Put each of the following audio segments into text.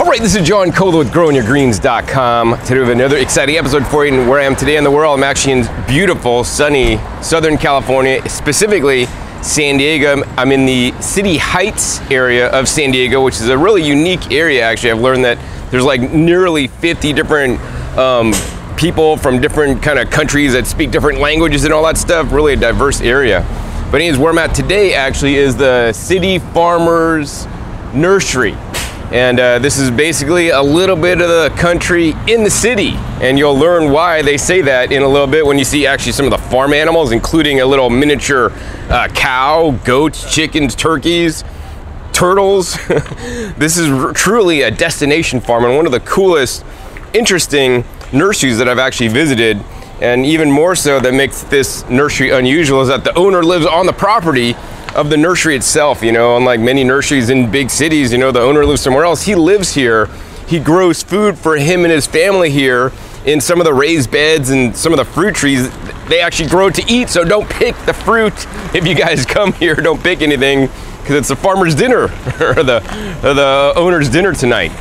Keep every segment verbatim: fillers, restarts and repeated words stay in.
Alright, this is John Kohler with growing your greens dot com. Today we have another exciting episode for you, and where I am today in the world, I'm actually in beautiful, sunny Southern California, specifically San Diego. I'm in the City Heights area of San Diego, which is a really unique area actually. I've learned that there's like nearly fifty different um, people from different kind of countries that speak different languages and all that stuff. Really a diverse area. But anyways, where I'm at today actually is the City Farmers Nursery. And uh, this is basically a little bit of the country in the city. And you'll learn why they say that in a little bit when you see actually some of the farm animals, including a little miniature uh, cow, goats, chickens, turkeys, turtles. This is truly a destination farm and one of the coolest, interesting nurseries that I've actually visited. And even more so, that makes this nursery unusual is that the owner lives on the property of the nursery itself. You know, unlike many nurseries in big cities, you know, the owner lives somewhere else. He lives here. He grows food for him and his family here in some of the raised beds and some of the fruit trees. They actually grow to eat, so don't pick the fruit. If you guys come here, don't pick anything, because it's the farmer's dinner or the, or the owner's dinner tonight.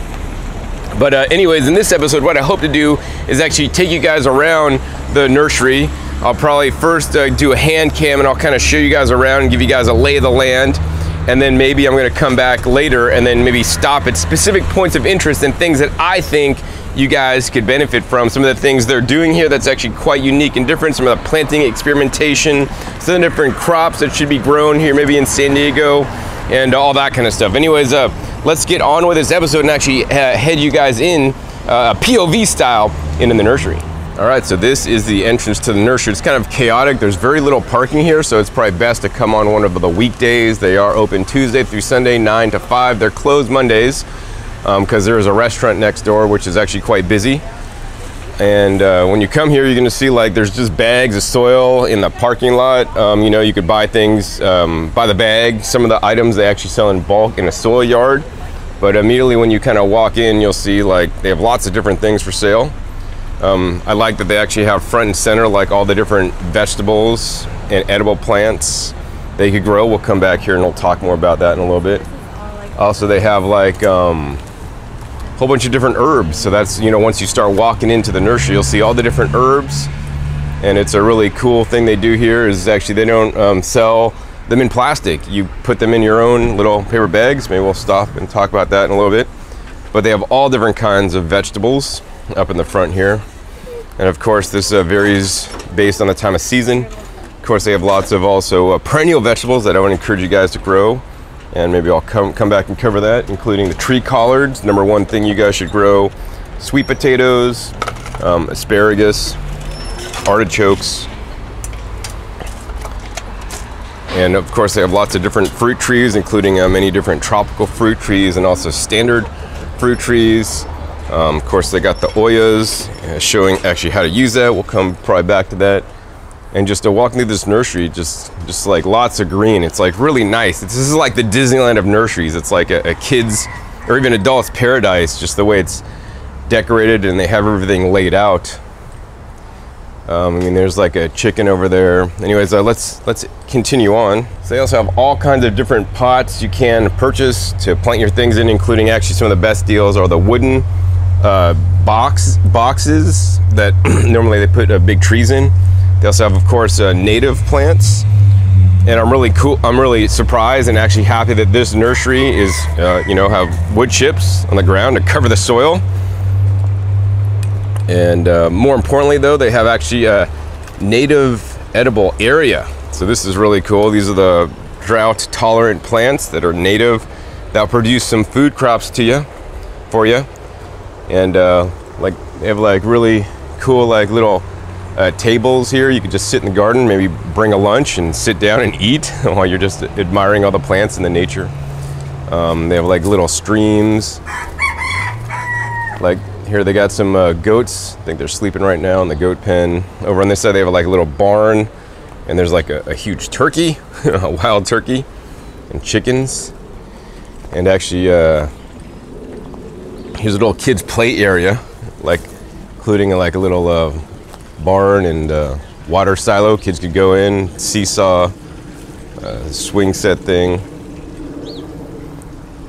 But uh, anyways, in this episode, what I hope to do is actually take you guys around the nursery. I'll probably first uh, do a hand cam and I'll kind of show you guys around and give you guys a lay of the land. And then maybe I'm gonna come back later and then maybe stop at specific points of interest and things that I think you guys could benefit from. Some of the things they're doing here that's actually quite unique and different. Some of the planting experimentation, some of the different crops that should be grown here, maybe in San Diego, and all that kind of stuff. Anyways, uh, let's get on with this episode and actually uh, head you guys in uh, P O V style into the nursery. All right, so this is the entrance to the nursery. It's kind of chaotic. There's very little parking here, so it's probably best to come on one of the weekdays. They are open Tuesday through Sunday, nine to five. They're closed Mondays because um, there is a restaurant next door, which is actually quite busy. And uh, when you come here, you're gonna see like there's just bags of soil in the parking lot. Um, you know, you could buy things um, by the bag. Some of the items they actually sell in bulk in a soil yard. But immediately when you kind of walk in, you'll see like they have lots of different things for sale. Um, I like that they actually have front and center like all the different vegetables and edible plants they could grow. We'll come back here and we'll talk more about that in a little bit. Also, they have like um, a whole bunch of different herbs. So that's, you know, once you start walking into the nursery, you'll see all the different herbs. And it's a really cool thing they do here is actually they don't um, sell them in plastic. You put them in your own little paper bags. Maybe we'll stop and talk about that in a little bit. But they have all different kinds of vegetables up in the front here. And of course, this uh, varies based on the time of season. Of course, they have lots of also uh, perennial vegetables that I would encourage you guys to grow. And maybe I'll come, come back and cover that, including the tree collards. Number one thing you guys should grow: sweet potatoes, um, asparagus, artichokes. And of course, they have lots of different fruit trees, including uh, many different tropical fruit trees and also standard fruit trees. Um, of course, they got the Ollas, uh, showing actually how to use that. We'll come probably back to that. And just uh, walking through this nursery, just just like lots of green. It's like really nice. It's, this is like the Disneyland of nurseries. It's like a, a kid's or even adult's paradise, just the way it's decorated and they have everything laid out. Um, I mean, there's like a chicken over there. Anyways, uh, let's let's continue on. So they also have all kinds of different pots you can purchase to plant your things in, including actually some of the best deals are the wooden uh, box boxes that normally they put uh, big trees in. They also have, of course, uh, native plants. And I'm really cool. I'm really surprised and actually happy that this nursery is, uh, you know, have wood chips on the ground to cover the soil. And uh, more importantly, though, they have actually a native edible area. So this is really cool. These are the drought-tolerant plants that are native. That'll produce some food crops to you, for you. And uh, like they have like really cool like little uh, tables here. You could just sit in the garden, maybe bring a lunch and sit down and eat while you're just admiring all the plants and the nature. Um, they have like little streams. Like here they got some uh, goats. I think they're sleeping right now in the goat pen. Over on this side they have like a little barn, and there's like a, a huge turkey, a wild turkey, and chickens. And actually, uh, here's a little kids play area, like including like a little uh, barn and uh, water silo. Kids could go in, seesaw, uh, swing set thing.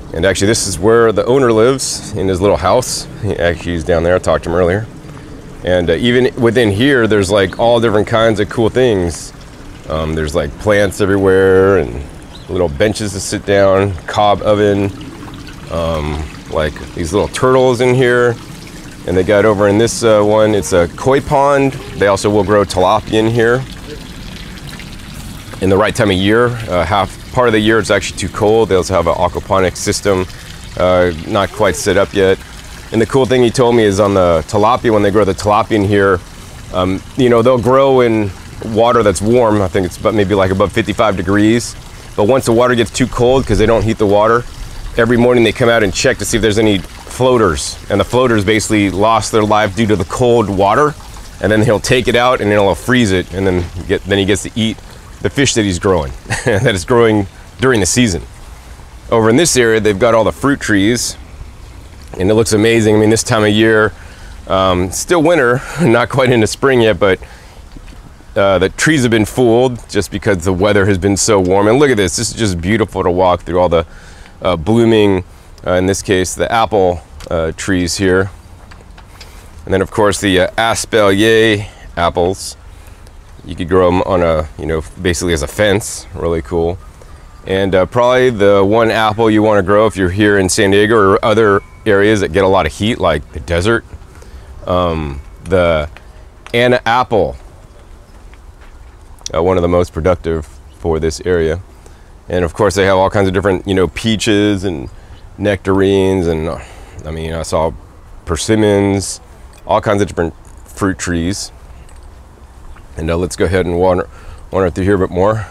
And actually this is where the owner lives, in his little house. He actually is down there. I talked to him earlier. And uh, even within here, there's like all different kinds of cool things. Um, there's like plants everywhere and little benches to sit down, cob oven, um, like these little turtles in here. And they got over in this uh, one, it's a koi pond. They also will grow tilapia in here in the right time of year. Uh, half part of the year it's actually too cold. They also have an aquaponics system, uh, not quite set up yet. And the cool thing he told me is on the tilapia, when they grow the tilapia in here, um, you know, they'll grow in water that's warm. I think it's about maybe like above fifty-five degrees. But once the water gets too cold, because they don't heat the water, every morning they come out and check to see if there's any floaters. And the floaters basically lost their life due to the cold water. And then he'll take it out and then he'll freeze it. And then, get, then he gets to eat the fish that he's growing, that is growing during the season. Over in this area, they've got all the fruit trees. And it looks amazing. I mean, this time of year, um, still winter, not quite into spring yet, but uh, the trees have been fooled just because the weather has been so warm. And look at this, this is just beautiful to walk through all the uh, blooming, uh, in this case, the apple uh, trees here. And then of course the uh, espalier apples. You could grow them on a, you know, basically as a fence, really cool. And uh, probably the one apple you want to grow if you're here in San Diego or other areas that get a lot of heat, like the desert, um, the Anna apple, uh, one of the most productive for this area. And of course they have all kinds of different, you know, peaches and nectarines, and uh, I mean, I saw persimmons, all kinds of different fruit trees. And uh, let's go ahead and wander, wander through here a bit more.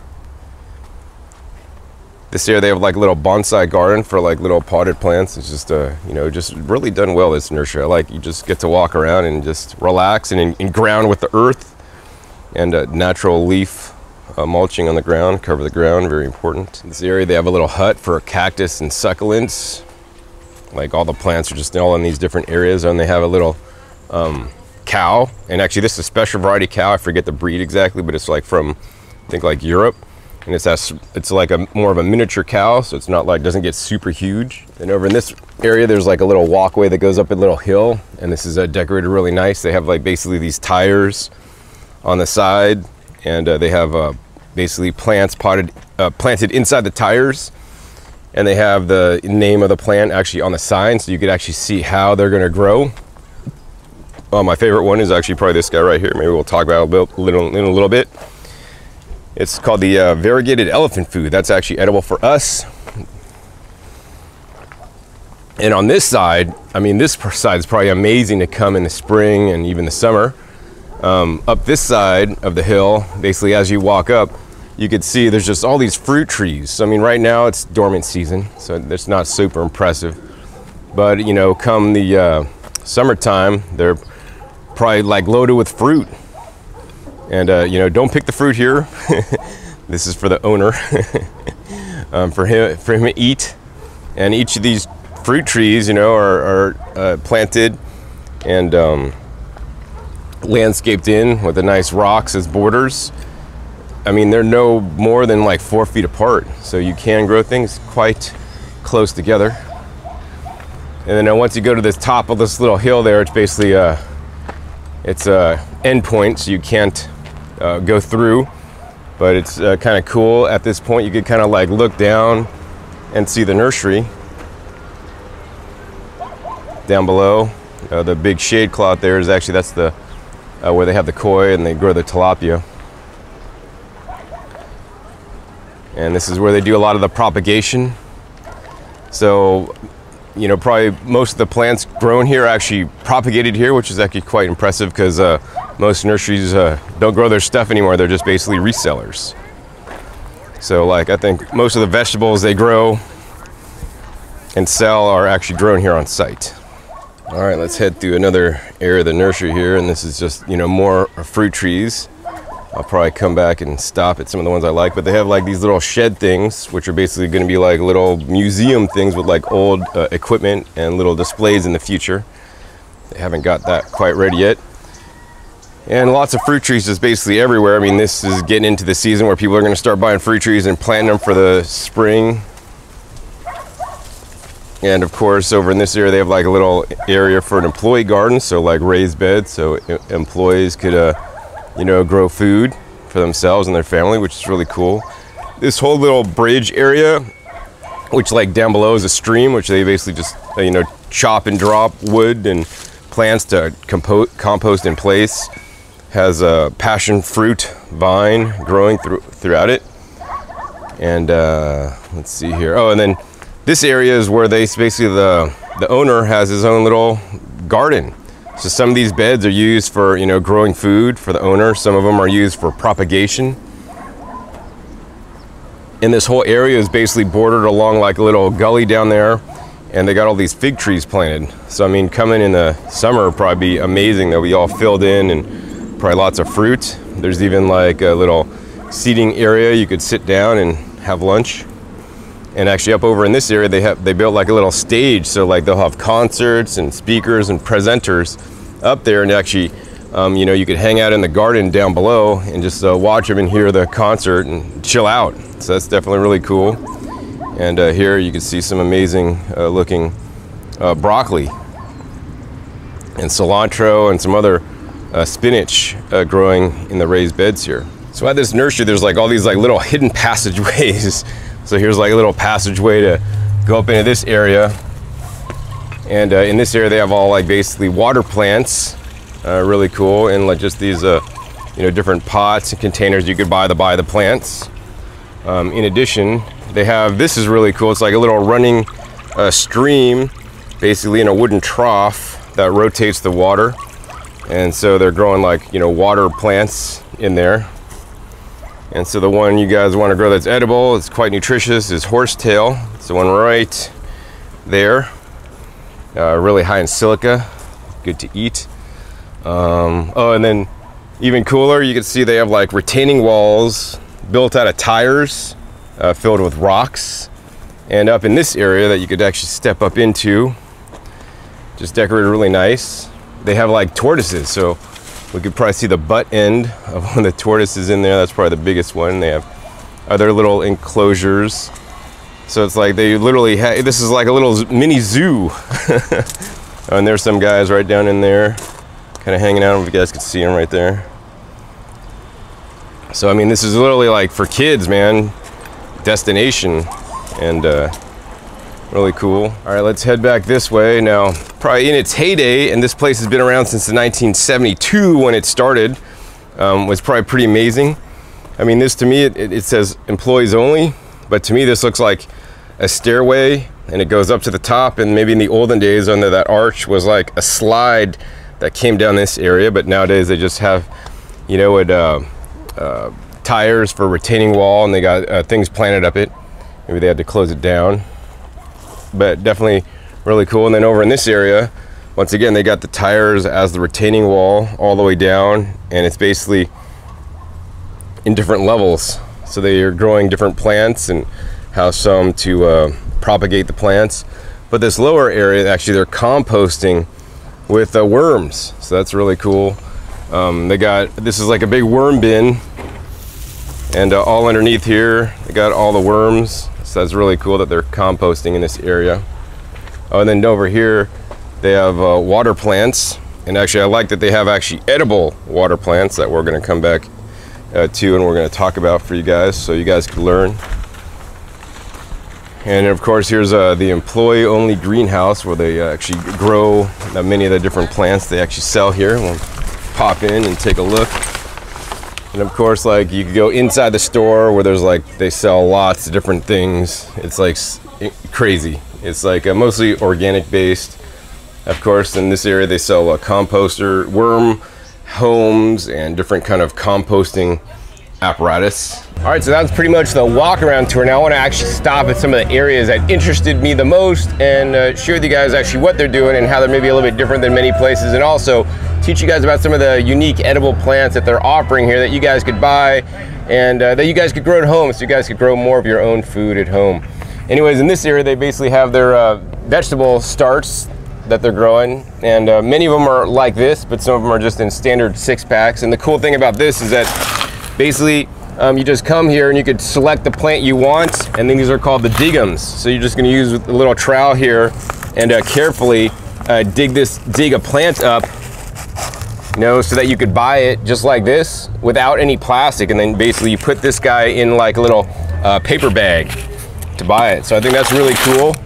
This area they have like a little bonsai garden for like little potted plants. It's just uh, you know, just really done well, this nursery. I like, you just get to walk around and just relax and, and ground with the earth and uh, natural leaf uh, mulching on the ground, cover the ground, very important. In this area they have a little hut for cactus and succulents. Like all the plants are just all in these different areas, and they have a little um, cow. And actually this is a special variety cow. I forget the breed exactly, but it's like from, I think like Europe. And it's that, it's like a more of a miniature cow, so it's not like, doesn't get super huge. And over in this area, there's like a little walkway that goes up a little hill, and this is uh, decorated really nice. They have like basically these tires on the side, and uh, they have uh, basically plants potted, uh, planted inside the tires, and they have the name of the plant actually on the sign, so you could actually see how they're gonna grow. Well, my favorite one is actually probably this guy right here. Maybe we'll talk about it a little, little, in a little bit. It's called the uh, variegated elephant food. That's actually edible for us. And on this side, I mean, this side is probably amazing to come in the spring and even the summer. Um, up this side of the hill, basically as you walk up, you could see there's just all these fruit trees. So, I mean, right now it's dormant season, so it's not super impressive. But, you know, come the uh, summertime, they're probably like loaded with fruit. And, uh, you know, don't pick the fruit here. This is for the owner, um, for him, for him to eat. And each of these fruit trees, you know, are, are uh, planted and um, landscaped in with the nice rocks as borders. I mean, they're no more than like four feet apart, so you can grow things quite close together. And then once you go to the top of this little hill there, it's basically a, it's a end point, so you can't uh, go through, but it's uh, kind of cool. At this point, you could kind of like look down and see the nursery down below. Uh, the big shade cloth there is actually, that's the uh, where they have the koi and they grow the tilapia. And this is where they do a lot of the propagation. So, you know, probably most of the plants grown here are actually propagated here, which is actually quite impressive, because uh, most nurseries uh, don't grow their stuff anymore. They're just basically resellers. So like, I think most of the vegetables they grow and sell are actually grown here on site. All right, let's head through another area of the nursery here. And this is just, you know, more fruit trees. I'll probably come back and stop at some of the ones I like, but they have like these little shed things, which are basically going to be like little museum things with like old uh, equipment and little displays in the future. They haven't got that quite ready yet. And lots of fruit trees just basically everywhere. I mean, this is getting into the season where people are going to start buying fruit trees and planting them for the spring. And of course, over in this area, they have like a little area for an employee garden, so like raised beds, so employees could, uh, you know, grow food for themselves and their family, which is really cool. This whole little bridge area, which like down below is a stream, which they basically just, uh, you know, chop and drop wood and plants to compo compost in place. Has a passion fruit vine growing through, throughout it. And uh, let's see here. Oh, and then this area is where they basically, the, the owner has his own little garden. So some of these beds are used for, you know, growing food for the owner. Some of them are used for propagation. And this whole area is basically bordered along like a little gully down there. And they got all these fig trees planted. So I mean, coming in the summer would probably be amazing. They'll be all filled in and probably lots of fruit. There's even like a little seating area you could sit down and have lunch. And actually up over in this area, they have they built like a little stage, so like they'll have concerts and speakers and presenters up there, and actually um, you know, you could hang out in the garden down below and just uh, watch them and hear the concert and chill out. So that's definitely really cool. And uh, here you can see some amazing uh, looking uh, broccoli and cilantro and some other uh, spinach uh, growing in the raised beds here. So at this nursery, there's like all these like little hidden passageways. So here's like a little passageway to go up into this area. And uh, in this area, they have all like basically water plants, uh, really cool. And like just these, uh, you know, different pots and containers you could buy to buy the plants. Um, in addition, they have, this is really cool. It's like a little running uh, stream, basically in a wooden trough that rotates the water. And so they're growing like, you know, water plants in there. And so the one you guys want to grow that's edible, it's quite nutritious, is horsetail. It's the one right there. Uh, really high in silica, good to eat. Um, oh, and then even cooler, you can see they have like retaining walls built out of tires, uh, filled with rocks. And up in this area that you could actually step up into, just decorated really nice. They have like tortoises, so we could probably see the butt end of one of the tortoises in there. That's probably the biggest one. They have other little enclosures. So it's like they literally have, this is like a little mini zoo. And there's some guys right down in there, kind of hanging out. I don't know if you guys can see them right there. So, I mean, this is literally like for kids, man, destination, and uh, really cool. All right, let's head back this way. Now, probably in its heyday, and this place has been around since the nineteen seventy-two when it started, um, was probably pretty amazing. I mean, this to me, it, it says employees only, but to me, this looks like a stairway, and it goes up to the top, and maybe in the olden days under that arch was like a slide that came down this area, but nowadays they just have, you know, it, uh, uh, tires for retaining wall, and they got uh, things planted up it. Maybe they had to close it down, but definitely really cool. And then over in this area, once again, they got the tires as the retaining wall all the way down, and it's basically in different levels. So they are growing different plants and have some to uh, propagate the plants. But this lower area, actually they're composting with uh, worms. So that's really cool. Um, they got, this is like a big worm bin, and uh, all underneath here, they got all the worms. So that's really cool that they're composting in this area. Oh, and then over here, they have uh, water plants. And actually, I like that they have actually edible water plants that we're gonna come back uh, to, and we're gonna talk about for you guys, so you guys can learn. And of course, here's uh, the employee-only greenhouse where they uh, actually grow uh, many of the different plants they actually sell here. We'll pop in and take a look. And of course, like, you could go inside the store where there's like, they sell lots of different things. It's like crazy. It's like uh, mostly organic based. Of course, in this area, they sell a composter, worm homes, and different kind of composting apparatus. All right, so that's pretty much the walk around tour. Now I want to actually stop at some of the areas that interested me the most and uh, share with you guys actually what they're doing and how they're maybe a little bit different than many places, and also teach you guys about some of the unique edible plants that they're offering here that you guys could buy and uh, that you guys could grow at home, so you guys could grow more of your own food at home. Anyways, in this area, they basically have their uh, vegetable starts that they're growing, and uh, many of them are like this, but some of them are just in standard six packs. And the cool thing about this is that basically um, you just come here and you could select the plant you want, and then these are called the digums. So you're just going to use a little trowel here and uh, carefully uh, dig this, dig a plant up, you know, so that you could buy it just like this without any plastic, and then basically you put this guy in like a little uh, paper bag to buy it. So I think that's really cool.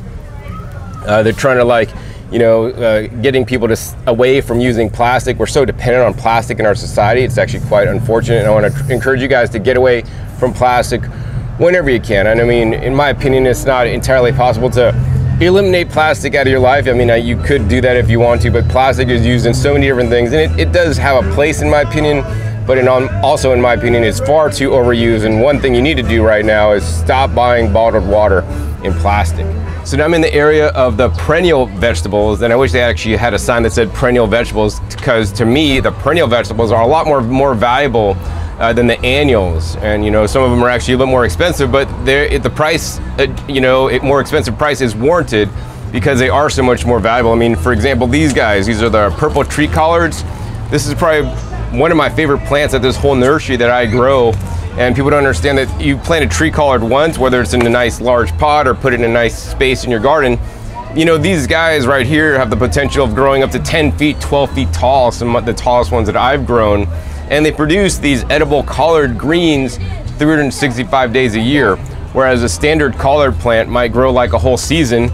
Uh, they're trying to like, you know, uh, getting people to s away from using plastic. We're so dependent on plastic in our society. It's actually quite unfortunate. And I want to encourage you guys to get away from plastic whenever you can. And I mean, in my opinion, it's not entirely possible to eliminate plastic out of your life. I mean, uh, you could do that if you want to, but plastic is used in so many different things, and it, it does have a place in my opinion, but in, um, also in my opinion, it's far too overused. And one thing you need to do right now is stop buying bottled water in plastic. So now I'm in the area of the perennial vegetables, and I wish they actually had a sign that said perennial vegetables, because to me, the perennial vegetables are a lot more, more valuable uh, than the annuals. And you know, some of them are actually a little more expensive, but they're, the price, uh, you know, it, more expensive price is warranted because they are so much more valuable. I mean, for example, these guys, these are the purple tree collards. This is probably one of my favorite plants at this whole nursery that I grow. And people don't understand that you plant a tree collard once, whether it's in a nice large pot or put it in a nice space in your garden. You know, these guys right here have the potential of growing up to ten feet, twelve feet tall, some of the tallest ones that I've grown. And they produce these edible collard greens three hundred sixty-five days a year, whereas a standard collard plant might grow like a whole season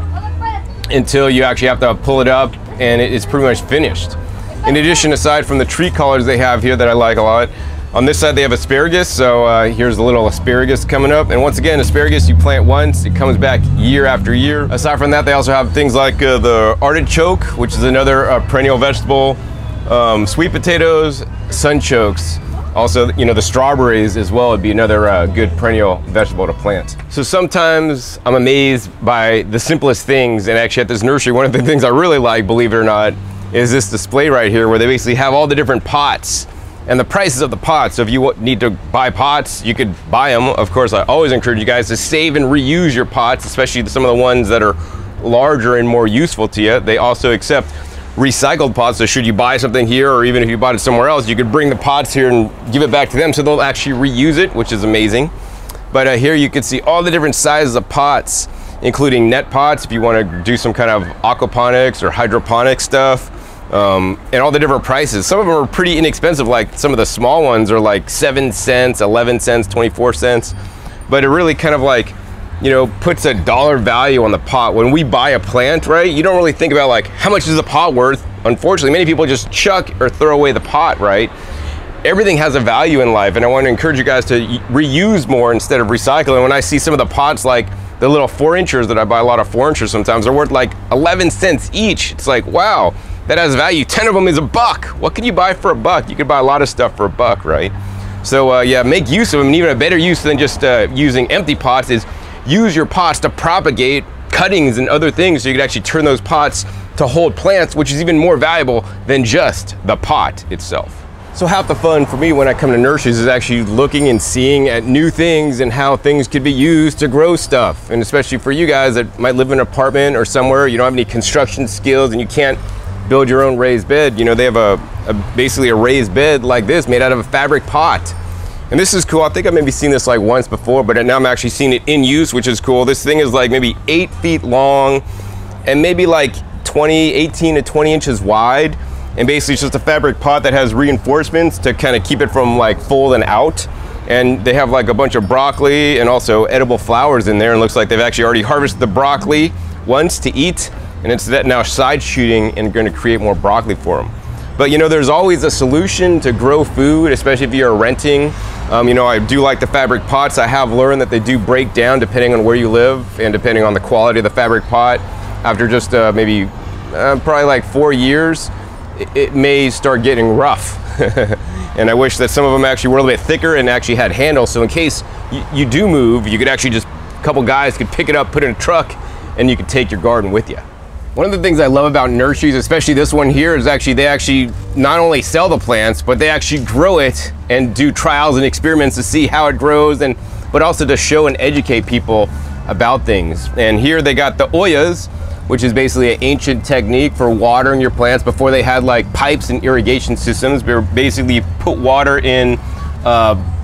until you actually have to pull it up and it's pretty much finished. In addition, aside from the tree collards they have here that I like a lot, on this side they have asparagus, so uh, here's a little asparagus coming up. And once again, asparagus you plant once, it comes back year after year. Aside from that, they also have things like uh, the artichoke, which is another uh, perennial vegetable, um, sweet potatoes, sunchokes. Also, you know, the strawberries as well would be another uh, good perennial vegetable to plant. So sometimes I'm amazed by the simplest things, and actually at this nursery, one of the things I really like, believe it or not, is this display right here where they basically have all the different pots and the prices of the pots. So if you need to buy pots, you could buy them. Of course, I always encourage you guys to save and reuse your pots, especially some of the ones that are larger and more useful to you. They also accept recycled pots, so should you buy something here, or even if you bought it somewhere else, you could bring the pots here and give it back to them, so they'll actually reuse it, which is amazing. But uh, here you can see all the different sizes of pots, including net pots if you want to do some kind of aquaponics or hydroponic stuff. Um, and all the different prices. Some of them are pretty inexpensive, like some of the small ones are like seven cents, eleven cents, twenty-four cents. But it really kind of like, you know, puts a dollar value on the pot. When we buy a plant, right, you don't really think about like, how much is the pot worth? Unfortunately, many people just chuck or throw away the pot, right? Everything has a value in life, and I want to encourage you guys to reuse more instead of recycling. When I see some of the pots, like the little four inchers that I buy a lot of four inchers sometimes, they're worth like eleven cents each. It's like, wow. That has value. ten of them is a buck. What can you buy for a buck? You could buy a lot of stuff for a buck, right? So uh, yeah, make use of them. And even a better use than just uh, using empty pots is use your pots to propagate cuttings and other things, so you can actually turn those pots to hold plants, which is even more valuable than just the pot itself. So half the fun for me when I come to nurseries is actually looking and seeing at new things and how things could be used to grow stuff. And especially for you guys that might live in an apartment or somewhere, you don't have any construction skills and you can't build your own raised bed. You know, they have a, a basically a raised bed like this made out of a fabric pot. And this is cool. I think I've maybe seen this like once before, but now I'm actually seeing it in use, which is cool. This thing is like maybe eight feet long and maybe like twenty, eighteen to twenty inches wide. And basically it's just a fabric pot that has reinforcements to kind of keep it from like folding out. And they have like a bunch of broccoli and also edible flowers in there. And it looks like they've actually already harvested the broccoli once to eat. And it's that now side shooting and going to create more broccoli for them. But you know, there's always a solution to grow food, especially if you're renting. Um, you know, I do like the fabric pots. I have learned that they do break down depending on where you live and depending on the quality of the fabric pot. After just uh, maybe uh, probably like four years, it, it may start getting rough. And I wish that some of them actually were a little bit thicker and actually had handles. So in case you, you do move, you could actually just, a couple guys could pick it up, put it in a truck, and you could take your garden with you. One of the things I love about nurseries, especially this one here, is actually they actually not only sell the plants, but they actually grow it and do trials and experiments to see how it grows, and but also to show and educate people about things. And here they got the Ollas, which is basically an ancient technique for watering your plants before they had like pipes and irrigation systems. Basically, you put water in uh,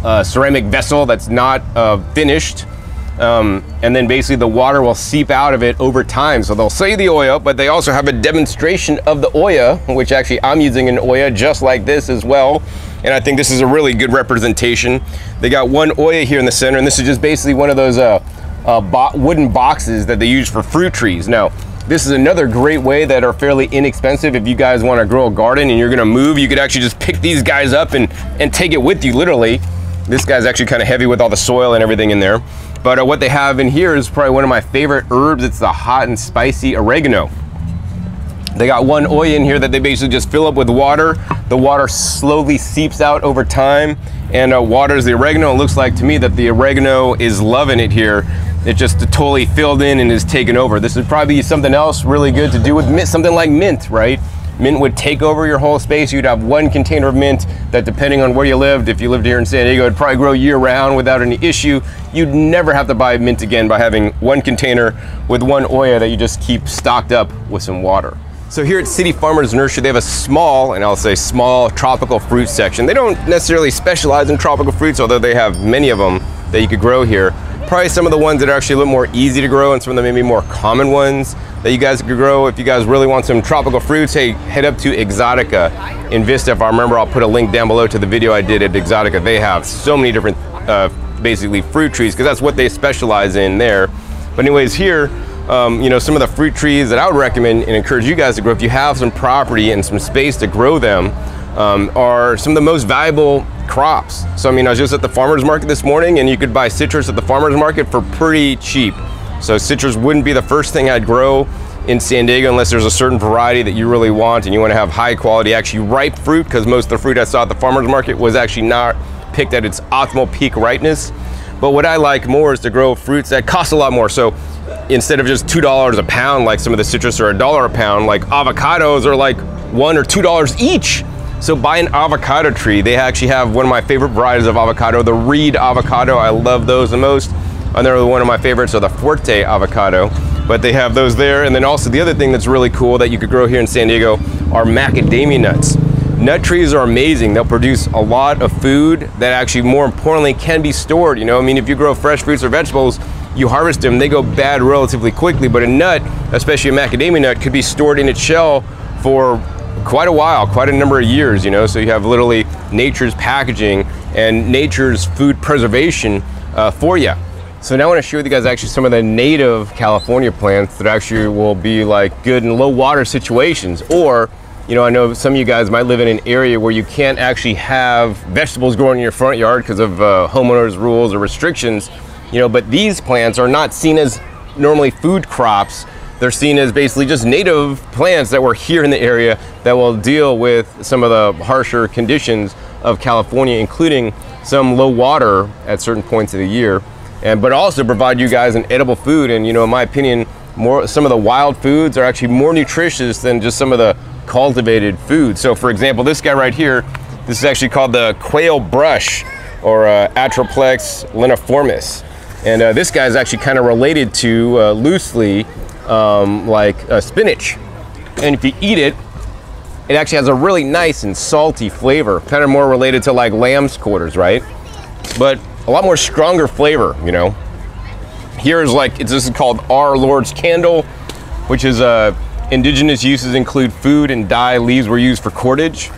uh, ceramic vessel that's not uh, finished. Um, and then basically the water will seep out of it over time. So they'll sell you the Olla, but they also have a demonstration of the Olla, which actually I'm using an Olla just like this as well. And I think this is a really good representation. They got one Olla here in the center, and this is just basically one of those uh, uh, bo wooden boxes that they use for fruit trees. Now, this is another great way that are fairly inexpensive. If you guys want to grow a garden and you're going to move, you could actually just pick these guys up and, and take it with you, literally. This guy's actually kind of heavy with all the soil and everything in there. But uh, what they have in here is probably one of my favorite herbs. It's the hot and spicy oregano. They got one Olla in here that they basically just fill up with water. The water slowly seeps out over time and uh, waters the oregano. It looks like to me that the oregano is loving it here. It just totally filled in and is taken over. This would probably be something else really good to do with mint, something like mint, right? Mint would take over your whole space. You'd have one container of mint that, depending on where you lived, if you lived here in San Diego, it'd probably grow year round without any issue. You'd never have to buy mint again by having one container with one Olla that you just keep stocked up with some water. So here at City Farmers Nursery, they have a small, and I'll say small, tropical fruit section. They don't necessarily specialize in tropical fruits, although they have many of them that you could grow here. Probably some of the ones that are actually a little more easy to grow and some of the maybe more common ones that you guys could grow. If you guys really want some tropical fruits, hey, head up to Exotica in Vista. If I remember, I'll put a link down below to the video I did at Exotica. They have so many different, uh, basically fruit trees, because that's what they specialize in there. But anyways, here, um, you know, some of the fruit trees that I would recommend and encourage you guys to grow, if you have some property and some space to grow them, um, are some of the most valuable crops. So I mean, I was just at the farmer's market this morning, and you could buy citrus at the farmer's market for pretty cheap. So citrus wouldn't be the first thing I'd grow in San Diego unless there's a certain variety that you really want and you want to have high quality, actually ripe fruit, because most of the fruit I saw at the farmer's market was actually not picked at its optimal peak ripeness. But what I like more is to grow fruits that cost a lot more. So instead of just two dollars a pound like some of the citrus, or a dollar a pound, like avocados are like one or two dollars each. So buy an avocado tree. They actually have one of my favorite varieties of avocado, the Reed avocado. I love those the most. Another one of my favorites are the Forte avocado, but they have those there. And then also the other thing that's really cool that you could grow here in San Diego are macadamia nuts. Nut trees are amazing. They'll produce a lot of food that actually, more importantly, can be stored. You know, I mean, if you grow fresh fruits or vegetables, you harvest them, they go bad relatively quickly, but a nut, especially a macadamia nut, could be stored in its shell for quite a while, quite a number of years, you know. So you have literally nature's packaging and nature's food preservation uh, for you. So now I want to share with you guys actually some of the native California plants that actually will be like good in low water situations. Or, you know, I know some of you guys might live in an area where you can't actually have vegetables growing in your front yard because of uh, homeowners rules or restrictions, you know, but these plants are not seen as normally food crops. They're seen as basically just native plants that were here in the area that will deal with some of the harsher conditions of California, including some low water at certain points of the year. And but also provide you guys an edible food. And you know, in my opinion, more some of the wild foods are actually more nutritious than just some of the cultivated foods. So for example, this guy right here, this is actually called the quail brush, or uh, Atroplex leniformis. And uh, this guy is actually kind of related to uh, loosely um, like uh, spinach. And if you eat it, it actually has a really nice and salty flavor, kind of more related to like lamb's quarters, right? But a lot more stronger flavor, you know. Here is like, it's, this is called Our Lord's Candle, which is uh, indigenous uses include food and dye. Leaves were used for cordage.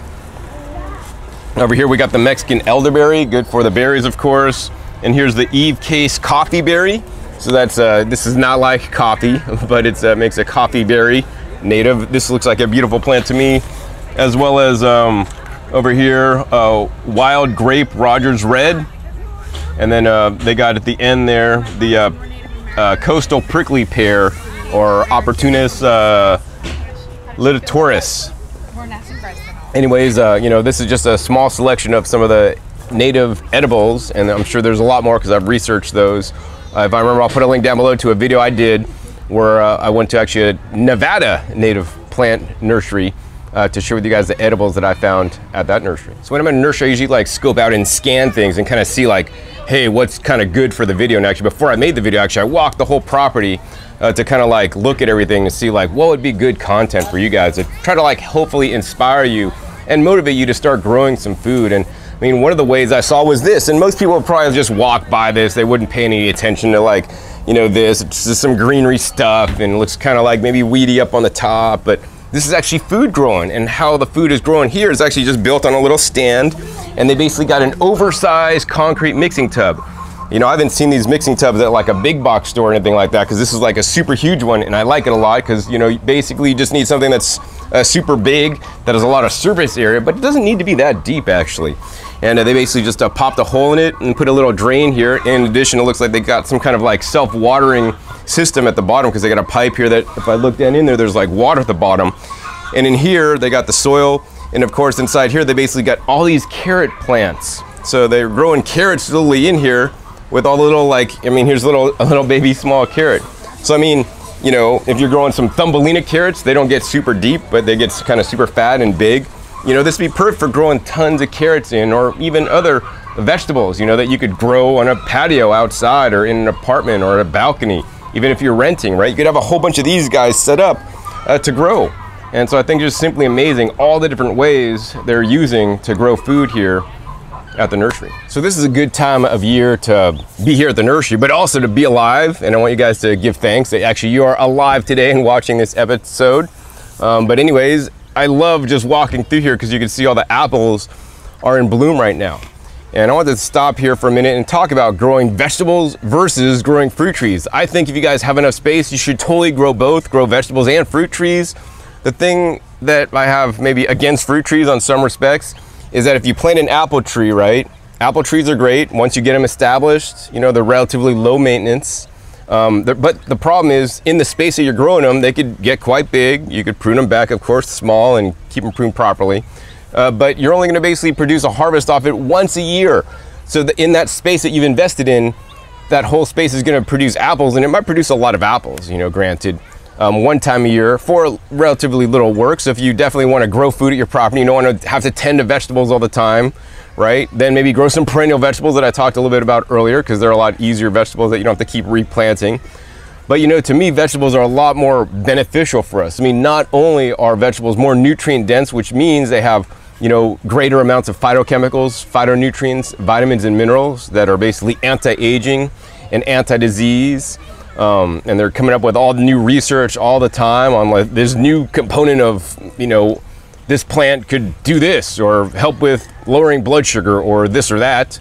Over here we got the Mexican elderberry, good for the berries, of course. And here's the Eve Case coffee berry. So that's, uh, this is not like coffee, but it uh, makes a coffee berry native. This looks like a beautiful plant to me. As well as um, over here, uh, wild grape Rogers Red. And then uh, they got at the end there the uh, uh, coastal prickly pear, or Opportunus uh, littoris. Anyways, uh, you know, this is just a small selection of some of the native edibles, and I'm sure there's a lot more because I've researched those. Uh, if I remember, I'll put a link down below to a video I did where uh, I went to actually a Nevada native plant nursery Uh, to share with you guys the edibles that I found at that nursery. So when I'm in a nursery, I usually like scope out and scan things and kind of see like, hey, what's kind of good for the video. And actually, before I made the video, actually, I walked the whole property uh, to kind of like look at everything and see like what would be good content for you guys to try to like hopefully inspire you and motivate you to start growing some food. And mean, one of the ways I saw was this, and most people would probably just walk by this. They wouldn't pay any attention to, like, you know, this. It's just some greenery stuff and looks kind of like maybe weedy up on the top, but this is actually food growing, and how the food is growing here is actually just built on a little stand, and they basically got an oversized concrete mixing tub. You know, I haven't seen these mixing tubs at like a big box store or anything like that, because this is like a super huge one, and I like it a lot because, you know, basically you just need something that's uh, super big, that has a lot of surface area, but it doesn't need to be that deep actually. And uh, they basically just uh, popped a hole in it and put a little drain here. In addition, it looks like they got some kind of like self-watering system at the bottom, because they got a pipe here that if I look down in there, there's like water at the bottom. And in here, they got the soil. And of course, inside here, they basically got all these carrot plants. So they're growing carrots literally in here with all the little, like, I mean, here's a little, a little baby small carrot. So I mean, you know, if you're growing some Thumbelina carrots, they don't get super deep, but they get kind of super fat and big. You know, this would be perfect for growing tons of carrots in, or even other vegetables, you know, that you could grow on a patio outside or in an apartment or a balcony, even if you're renting, right? You could have a whole bunch of these guys set up uh, to grow. And so I think it's just simply amazing all the different ways they're using to grow food here at the nursery. So this is a good time of year to be here at the nursery, but also to be alive. And I want you guys to give thanks that actually you are alive today and watching this episode. Um, but anyways, I love just walking through here because you can see all the apples are in bloom right now. And I want to stop here for a minute and talk about growing vegetables versus growing fruit trees. I think if you guys have enough space, you should totally grow both, grow vegetables and fruit trees. The thing that I have maybe against fruit trees on some respects is that if you plant an apple tree, right? Apple trees are great. Once you get them established, you know, they're relatively low maintenance. Um, but the problem is in the space that you're growing them, they could get quite big. You could prune them back, of course, small, and keep them pruned properly. Uh, but you're only gonna basically produce a harvest off it once a year. So that in that space that you've invested in, that whole space is gonna produce apples, and it might produce a lot of apples, you know, granted. Um, one time a year for relatively little work. So if you definitely want to grow food at your property, you don't want to have to tend to vegetables all the time, right? Then maybe grow some perennial vegetables that I talked a little bit about earlier, because they're a lot easier vegetables that you don't have to keep replanting. But you know, to me, vegetables are a lot more beneficial for us. I mean, not only are vegetables more nutrient dense, which means they have, you know, greater amounts of phytochemicals, phytonutrients, vitamins and minerals that are basically anti-aging and anti-disease. Um, and they're coming up with all the new research all the time on like this new component of, you know, this plant could do this or help with lowering blood sugar or this or that.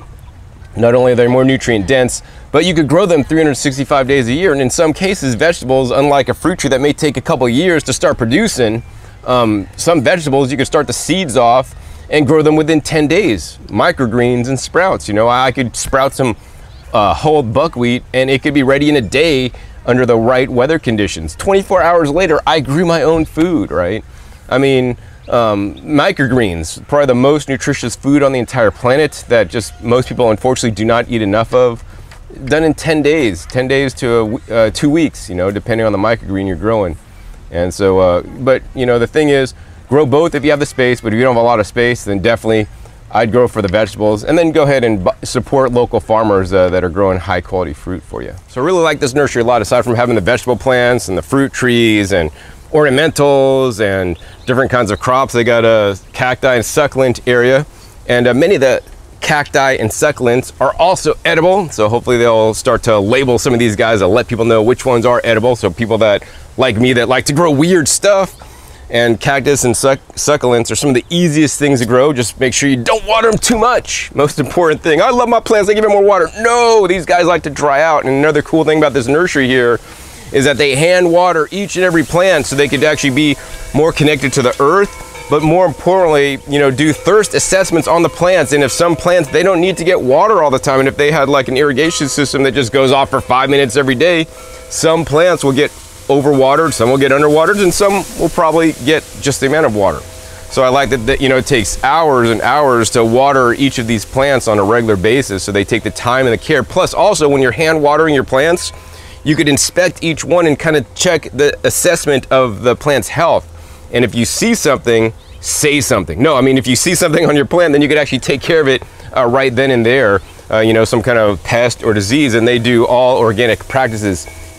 Not only are they more nutrient dense, but you could grow them three hundred sixty-five days a year. And in some cases, vegetables, unlike a fruit tree that may take a couple years to start producing, um, some vegetables you could start the seeds off and grow them within ten days. Microgreens and sprouts, you know, I could sprout some Uh, whole buckwheat and it could be ready in a day under the right weather conditions. twenty-four hours later, I grew my own food, right? I mean, um, microgreens, probably the most nutritious food on the entire planet that just most people unfortunately do not eat enough of. Done in ten days, ten days to a, uh, two weeks, you know, depending on the microgreen you're growing. And so, uh, but you know, the thing is, grow both if you have the space, but if you don't have a lot of space, then definitely I'd grow for the vegetables, and then go ahead and support local farmers uh, that are growing high quality fruit for you. So I really like this nursery a lot, aside from having the vegetable plants and the fruit trees and ornamentals and different kinds of crops. They got a cacti and succulent area, and uh, many of the cacti and succulents are also edible. So hopefully they'll start to label some of these guys and let people know which ones are edible. So people that like me that like to grow weird stuff. And cactus and suc succulents are some of the easiest things to grow. Just make sure you don't water them too much. Most important thing. I love my plants, I give them more water. No, these guys like to dry out. And another cool thing about this nursery here is that they hand water each and every plant so they could actually be more connected to the earth. But more importantly, you know, do thirst assessments on the plants. And if some plants, they don't need to get water all the time. And if they had like an irrigation system that just goes off for five minutes every day, some plants will get overwatered, some will get underwatered, and some will probably get just the amount of water. So I like that, that, you know, it takes hours and hours to water each of these plants on a regular basis, so they take the time and the care. Plus also, when you're hand watering your plants, you could inspect each one and kind of check the assessment of the plant's health. And if you see something, say something. No, I mean, if you see something on your plant, then you could actually take care of it uh, right then and there, uh, you know, some kind of pest or disease, and they do all organic practices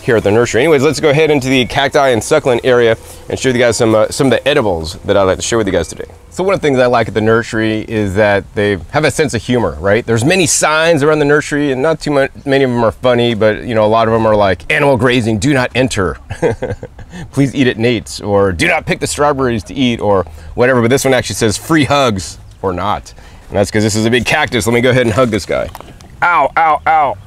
here at the nursery. Anyways, let's go ahead into the cacti and succulent area and show you guys some uh, some of the edibles that I'd like to share with you guys today. So one of the things I like at the nursery is that they have a sense of humor, right? There's many signs around the nursery, and not too much, many of them are funny, but you know, a lot of them are like animal grazing, do not enter. Please eat at Nate's, or do not pick the strawberries to eat, or whatever. But this one actually says free hugs or not. And that's because this is a big cactus. Let me go ahead and hug this guy. Ow, ow, ow.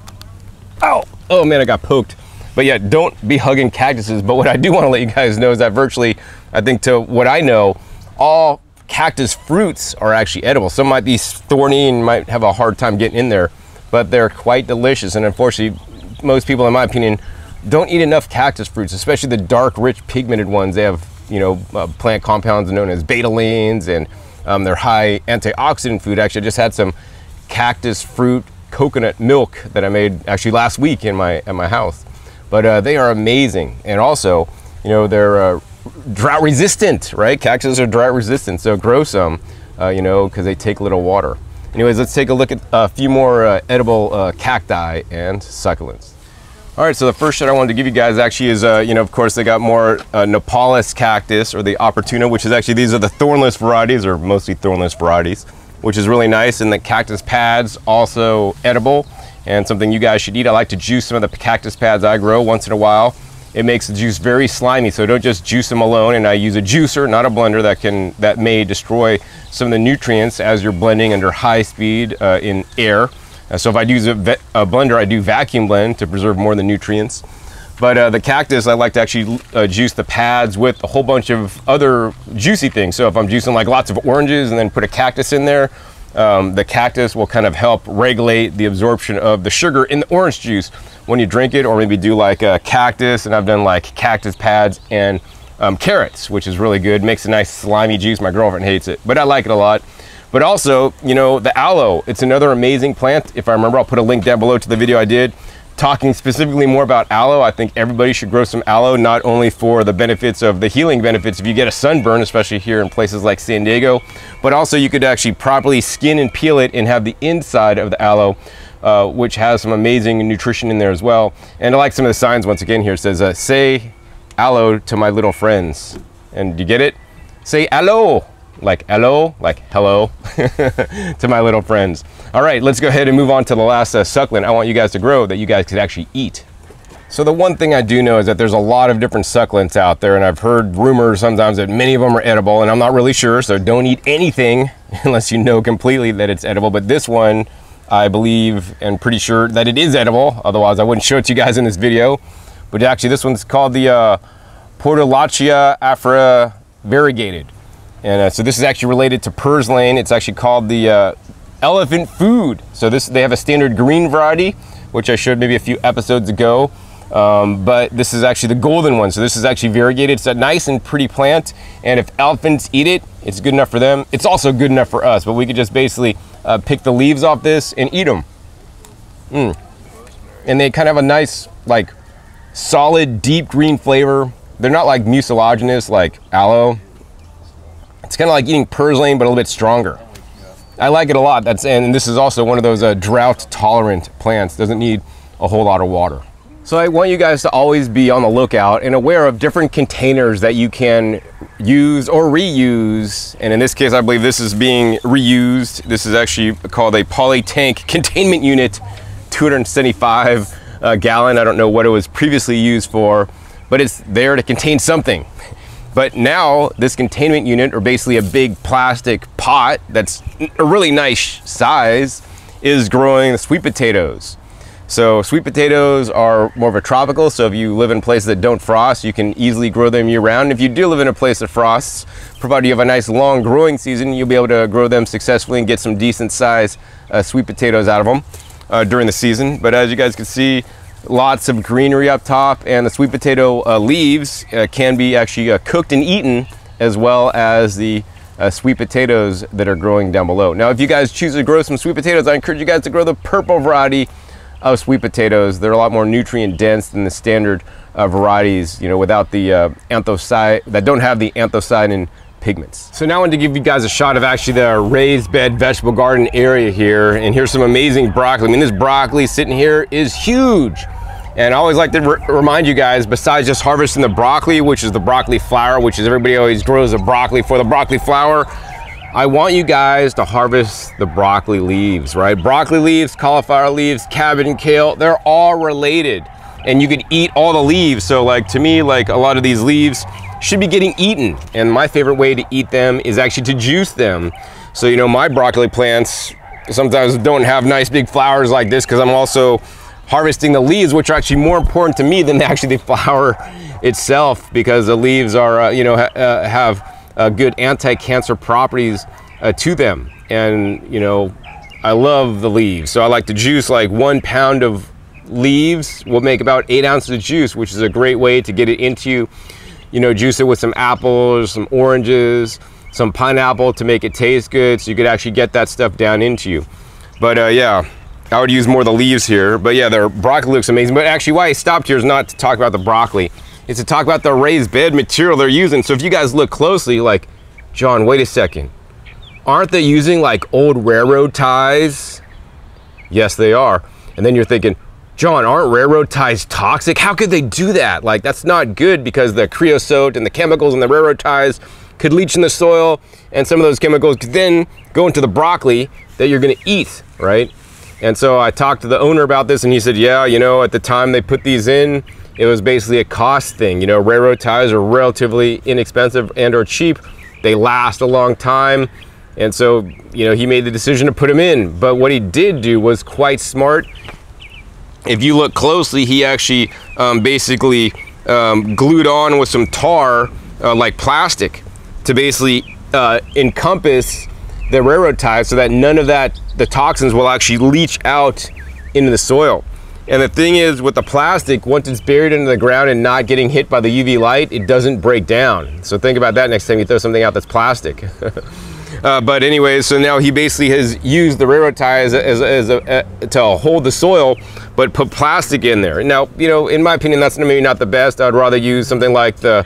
Ow. Oh man, I got poked. But yeah, don't be hugging cactuses. But what I do want to let you guys know is that virtually, I think to what I know, all cactus fruits are actually edible. Some might be thorny and might have a hard time getting in there, but they're quite delicious. And unfortunately, most people, in my opinion, don't eat enough cactus fruits, especially the dark, rich, pigmented ones. They have, you know, uh, plant compounds known as betalains, and um, they're high antioxidant food. Actually, I just had some cactus fruit coconut milk that I made actually last week in my at my house. But uh, they are amazing, and also, you know, they're uh, drought resistant, right? Cactuses are drought resistant, so grow some, uh, you know, because they take little water. Anyways, let's take a look at a few more uh, edible uh, cacti and succulents. All right, so the first shot I wanted to give you guys actually is, uh, you know, of course, they got more uh, Nepalese cactus, or the Opportuna, which is actually, these are the thornless varieties, or mostly thornless varieties, which is really nice. And the cactus pads, also edible, and something you guys should eat. I like to juice some of the cactus pads I grow once in a while. It makes the juice very slimy, so don't just juice them alone. And I use a juicer, not a blender, that can that may destroy some of the nutrients as you're blending under high speed uh, in air. Uh, so if I use a, a blender, I do vacuum blend to preserve more of the nutrients. But uh, the cactus, I like to actually uh, juice the pads with a whole bunch of other juicy things. So if I'm juicing like lots of oranges and then put a cactus in there, Um, the cactus will kind of help regulate the absorption of the sugar in the orange juice when you drink it. Or maybe do like a cactus, and I've done like cactus pads and um, carrots, which is really good. Makes a nice slimy juice. My girlfriend hates it, but I like it a lot. But also, you know, the aloe, it's another amazing plant. If I remember, I'll put a link down below to the video I did talking specifically more about aloe. I think everybody should grow some aloe, not only for the benefits of the healing benefits if you get a sunburn, especially here in places like San Diego, but also you could actually properly skin and peel it and have the inside of the aloe, uh, which has some amazing nutrition in there as well. And I like some of the signs once again here. It says, uh, say aloe to my little friends. And you get it? Say aloe, like hello, like hello to my little friends. All right, let's go ahead and move on to the last uh, succulent I want you guys to grow that you guys could actually eat. So the one thing I do know is that there's a lot of different succulents out there, and I've heard rumors sometimes that many of them are edible, and I'm not really sure, so don't eat anything unless you know completely that it's edible. But this one, I believe and pretty sure that it is edible, otherwise I wouldn't show it to you guys in this video. But actually this one's called the uh, Portulaca afra variegated. And uh, so this is actually related to purslane. It's actually called the uh, elephant food. So this, they have a standard green variety, which I showed maybe a few episodes ago. Um, but this is actually the golden one. So this is actually variegated. It's a nice and pretty plant. And if elephants eat it, it's good enough for them. It's also good enough for us, but we could just basically uh, pick the leaves off this and eat them. Mm. And they kind of have a nice, like, solid, deep green flavor. They're not like mucilaginous like aloe. It's kind of like eating purslane, but a little bit stronger. I like it a lot. That's and this is also one of those uh, drought-tolerant plants. Doesn't need a whole lot of water. So I want you guys to always be on the lookout and aware of different containers that you can use or reuse. And in this case, I believe this is being reused. This is actually called a poly-tank containment unit, two hundred seventy-five uh, gallon. I don't know what it was previously used for, but it's there to contain something. But now this containment unit, or basically a big plastic pot that's a really nice size, is growing sweet potatoes. So sweet potatoes are more of a tropical, so if you live in places that don't frost, you can easily grow them year round. If you do live in a place that frosts, provided you have a nice long growing season, you'll be able to grow them successfully and get some decent size uh, sweet potatoes out of them uh, during the season. But as you guys can see, lots of greenery up top, and the sweet potato uh, leaves uh, can be actually uh, cooked and eaten, as well as the uh, sweet potatoes that are growing down below. Now, if you guys choose to grow some sweet potatoes, I encourage you guys to grow the purple variety of sweet potatoes. They're a lot more nutrient dense than the standard uh, varieties, you know, without the uh, anthocy that don't have the anthocyanin pigments. So now I want to give you guys a shot of actually the raised bed vegetable garden area here, and here's some amazing broccoli. I mean, this broccoli sitting here is huge, And I always like to re remind you guys, besides just harvesting the broccoli, which is the broccoli flower, which is everybody always grows the broccoli for the broccoli flower, I want you guys to harvest the broccoli leaves, right? Broccoli leaves, cauliflower leaves, cabbage and kale, they're all related. And you could eat all the leaves. So like to me, like a lot of these leaves should be getting eaten. And my favorite way to eat them is actually to juice them. So, you know, my broccoli plants sometimes don't have nice big flowers like this because I'm also harvesting the leaves, which are actually more important to me than actually the flower itself, because the leaves are, uh, you know, ha uh, have uh, good anti-cancer properties uh, to them. And, you know, I love the leaves. So I like to juice like one pound of leaves will make about eight ounces of juice, which is a great way to get it into, you know, juice it with some apples, some oranges, some pineapple to make it taste good, so you could actually get that stuff down into you. But uh, yeah, I would use more of the leaves here. But yeah, their broccoli looks amazing. But actually why I stopped here is not to talk about the broccoli, it's to talk about the raised bed material they're using. So if you guys look closely, like, John, wait a second, aren't they using like old railroad ties? Yes, they are. And then you're thinking, John, aren't railroad ties toxic? How could they do that? Like, that's not good, because the creosote and the chemicals in the railroad ties could leach in the soil, and some of those chemicals could then go into the broccoli that you're gonna eat, right? And so I talked to the owner about this, and he said, yeah, you know, at the time they put these in, it was basically a cost thing. You know, railroad ties are relatively inexpensive and or cheap. They last a long time. And so, you know, he made the decision to put them in. But what he did do was quite smart. If you look closely, he actually um, basically um, glued on with some tar, uh, like plastic, to basically uh, encompass the railroad ties so that none of that, the toxins will actually leach out into the soil. And the thing is, with the plastic, once it's buried into the ground and not getting hit by the U V light, it doesn't break down. So think about that next time you throw something out that's plastic. Uh, but anyway, so now he basically has used the railroad tie as, a, as, a, as a, uh, to hold the soil, but put plastic in there. Now, you know, in my opinion, that's maybe not the best. I'd rather use something like the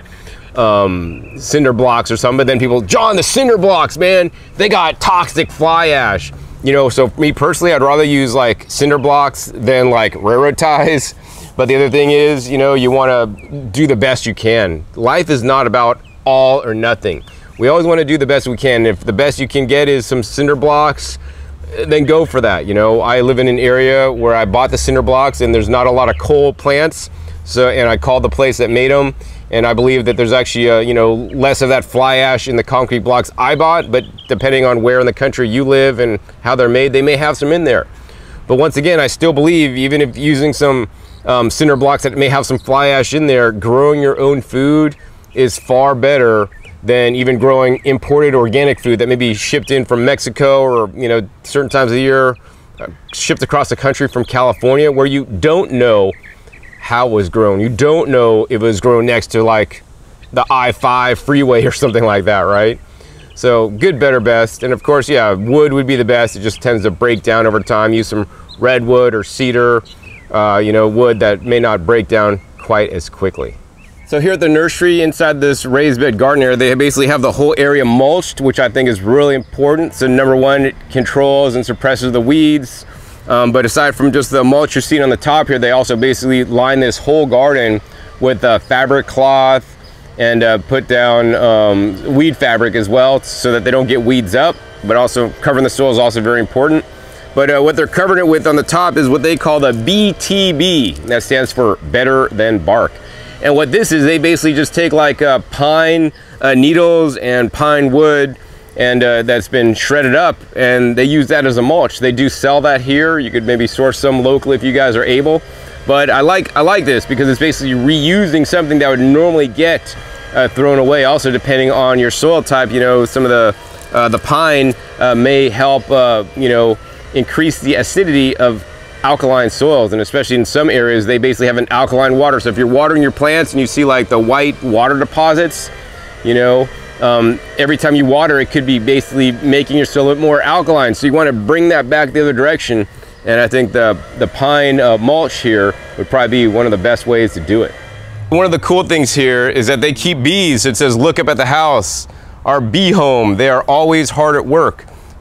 um, cinder blocks or something. But then people, John, the cinder blocks, man, they got toxic fly ash. You know, so me personally, I'd rather use like cinder blocks than like railroad ties. But the other thing is, you know, you want to do the best you can. Life is not about all or nothing. We always want to do the best we can. If the best you can get is some cinder blocks, then go for that. You know, I live in an area where I bought the cinder blocks and there's not a lot of coal plants. So, and I called the place that made them, and I believe that there's actually, uh, you know, less of that fly ash in the concrete blocks I bought, but depending on where in the country you live and how they're made, they may have some in there. But once again, I still believe, even if using some um, cinder blocks that may have some fly ash in there, growing your own food is far better than even growing imported organic food that may be shipped in from Mexico, or, you know, certain times of the year uh, shipped across the country from California, where you don't know how it was grown. You don't know if it was grown next to like the I five freeway or something like that, right? So good, better, best. And of course, yeah, wood would be the best. It just tends to break down over time. Use some redwood or cedar, uh, you know, wood that may not break down quite as quickly. So here at the nursery, inside this raised bed garden area, they basically have the whole area mulched, which I think is really important. So number one, it controls and suppresses the weeds. Um, but aside from just the mulch you're seeing on the top here, they also basically line this whole garden with uh, fabric cloth, and uh, put down um, weed fabric as well, so that they don't get weeds up. But also covering the soil is also very important. But uh, what they're covering it with on the top is what they call the B T B. That stands for better than bark. And what this is, they basically just take like uh, pine uh, needles and pine wood, and uh, that's been shredded up, and they use that as a mulch. They do sell that here. You could maybe source some locally if you guys are able. But I like I like this because it's basically reusing something that would normally get uh, thrown away. Also, depending on your soil type, you know, some of the uh, the pine uh, may help uh, you know, increase the acidity of alkaline soils, and especially in some areas they basically have an alkaline water. So if you're watering your plants and you see like the white water deposits, you know, um, every time you water it could be basically making your soil a bit more alkaline. So you want to bring that back the other direction, and I think the the pine uh, mulch here would probably be one of the best ways to do it. One of the cool things here is that they keep bees. It says, look up at the house, our bee home. They are always hard at work.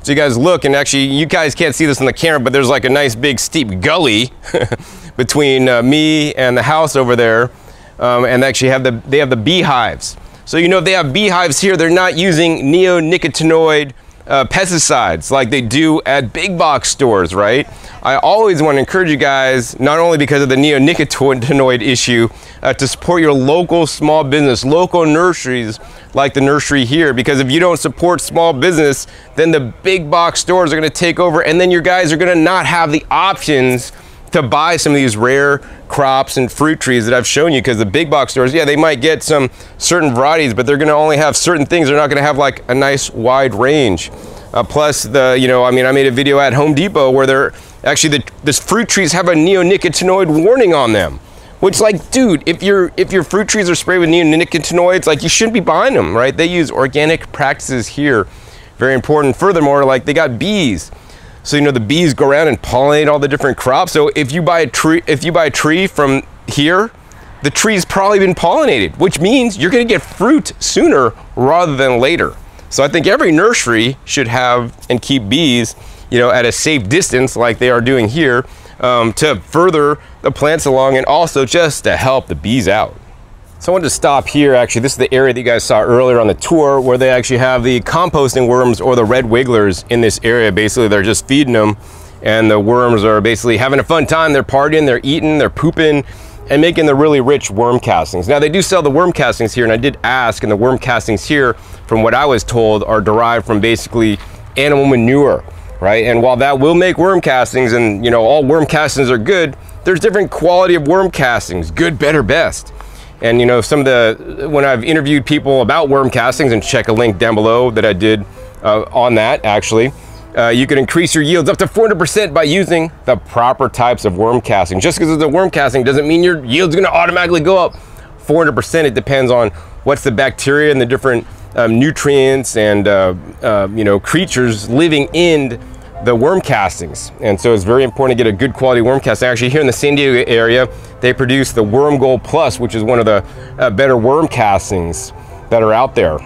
So you guys look, and actually you guys can't see this on the camera, but there's like a nice big steep gully between uh, me and the house over there. Um, and they actually have the, they have the beehives. So you know if they have beehives here, they're not using neonicotinoid uh, pesticides like they do at big box stores, right? I always want to encourage you guys, not only because of the neonicotinoid issue, uh, to support your local small business, local nurseries like the nursery here, because if you don't support small business, then the big box stores are going to take over, and then your guys are going to not have the options to buy some of these rare crops and fruit trees that I've shown you, because the big box stores, yeah, they might get some certain varieties, but they're going to only have certain things. They're not going to have like a nice wide range. Uh, plus the, you know, I mean, I made a video at Home Depot where they're actually, the, this fruit trees have a neonicotinoid warning on them. Which, like, dude, if your if your fruit trees are sprayed with neonicotinoids, like, you shouldn't be buying them, right? They use organic practices here. Very important. Furthermore, like, they got bees. So, you know, the bees go around and pollinate all the different crops. So if you buy a tree, if you buy a tree from here, the tree's probably been pollinated, which means you're going to get fruit sooner rather than later. So I think every nursery should have and keep bees, you know, at a safe distance like they are doing here, um, to further the plants along and also just to help the bees out. So I wanted to stop here. Actually, this is the area that you guys saw earlier on the tour where they actually have the composting worms or the red wigglers in this area. Basically, they're just feeding them, and the worms are basically having a fun time. They're partying, they're eating, they're pooping, and making the really rich worm castings. Now, they do sell the worm castings here, and I did ask, and the worm castings here, from what I was told, are derived from basically animal manure, right? And while that will make worm castings, and you know, all worm castings are good, there's different quality of worm castings, good, better, best. And you know, some of the, when I've interviewed people about worm castings, and check a link down below that I did uh, on that actually, uh, you can increase your yields up to four hundred percent by using the proper types of worm casting. Just because it's a worm casting doesn't mean your yield's gonna automatically go up four hundred percent. It depends on what's the bacteria and the different um, nutrients and uh, uh, you know, creatures living in the worm castings. And so it's very important to get a good quality worm casting. Actually, here in the San Diego area, they produce the Worm Gold Plus, which is one of the uh, better worm castings that are out there.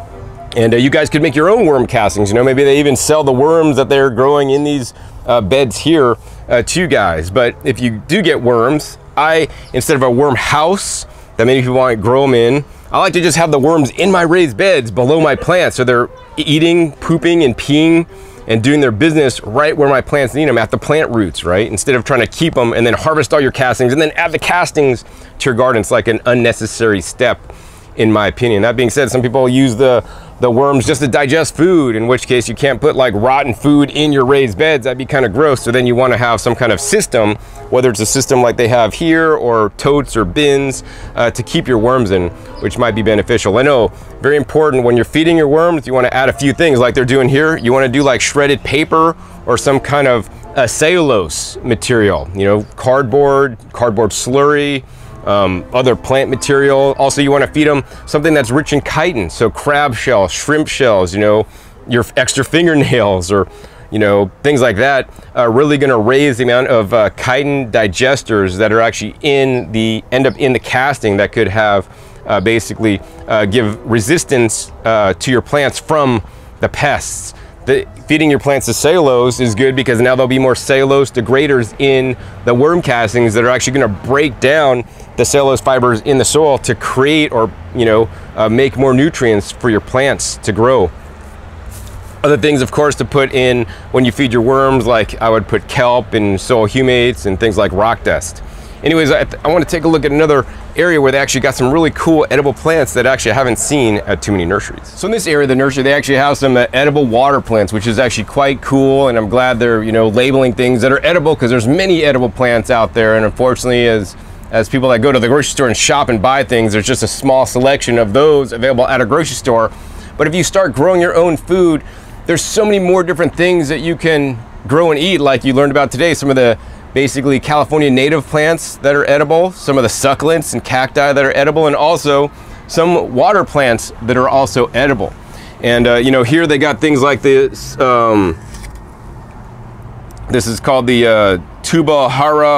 And uh, you guys could make your own worm castings. You know, maybe they even sell the worms that they're growing in these uh, beds here uh, to you guys. But if you do get worms, I, instead of a worm house that many people want to grow them in, I like to just have the worms in my raised beds below my plants. So they're eating, pooping, and peeing and doing their business right where my plants need them, at the plant roots, right? Instead of trying to keep them and then harvest all your castings and then add the castings to your garden. It's like an unnecessary step, in my opinion. That being said, some people use the the worms just to digest food, in which case you can't put like rotten food in your raised beds. That'd be kind of gross. So then you want to have some kind of system, whether it's a system like they have here or totes or bins, uh, to keep your worms in, which might be beneficial. I know, very important when you're feeding your worms, you want to add a few things like they're doing here. You want to do like shredded paper or some kind of uh, cellulose material, you know, cardboard, cardboard slurry, Um, other plant material. Also, you want to feed them something that's rich in chitin, so crab shells, shrimp shells, you know, your extra fingernails, or you know, things like that are really going to raise the amount of uh, chitin digesters that are actually in the end up in the casting that could have uh, basically uh, give resistance uh, to your plants from the pests. The, feeding your plants the cellulose is good because now there'll be more cellulose degraders in the worm castings that are actually going to break down the cellulose fibers in the soil to create, or you know, uh, make more nutrients for your plants to grow. Other things, of course, to put in when you feed your worms, like I would put kelp and soil humates and things like rock dust. Anyways, I, I want to take a look at another area where they actually got some really cool edible plants that actually I haven't seen at too many nurseries. So in this area of the nursery, they actually have some uh, edible water plants, which is actually quite cool, and I'm glad they're, you know, labeling things that are edible, because there's many edible plants out there, and unfortunately, as as people that go to the grocery store and shop and buy things, there's just a small selection of those available at a grocery store. But if you start growing your own food, there's so many more different things that you can grow and eat, like you learned about today, some of the basically California native plants that are edible, some of the succulents and cacti that are edible, and also some water plants that are also edible. And uh, you know, here they got things like this, um, this is called the uh, Tubulara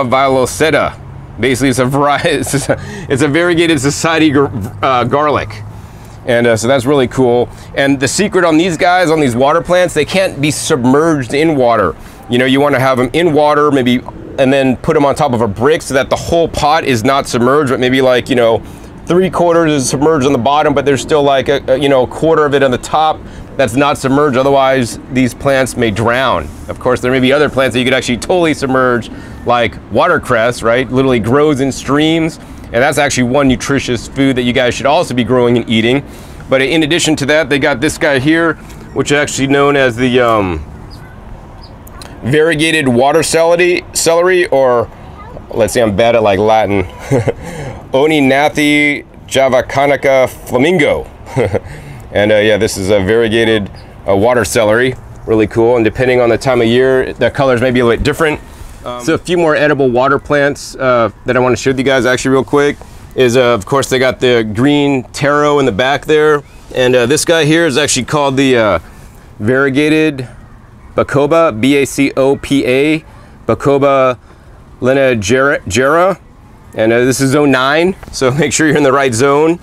viloceta. Basically, it's a variety, it's a, it's a variegated society gar uh, garlic. And uh, so that's really cool. And the secret on these guys, on these water plants, they can't be submerged in water. You know, you want to have them in water, maybe, and then put them on top of a brick so that the whole pot is not submerged, but maybe like, you know, three quarters is submerged on the bottom, but there's still like a, a you know, a quarter of it on the top that's not submerged. Otherwise, these plants may drown. Of course, there may be other plants that you could actually totally submerge, like watercress, right? Literally grows in streams. And that's actually one nutritious food that you guys should also be growing and eating. But in addition to that, they got this guy here, which is actually known as the um, variegated water celery, celery, or let's see, I'm bad at like Latin. Oninathi javacanica flamingo. And uh, yeah, this is a variegated uh, water celery. Really cool. And depending on the time of year, the colors may be a little bit different. Um, so a few more edible water plants uh, that I want to show you guys actually real quick is, uh, of course, they got the green taro in the back there. And uh, this guy here is actually called the uh, variegated Bacopa, B A C O P A, Bacopa lineagera. And uh, this is zone nine, so make sure you're in the right zone.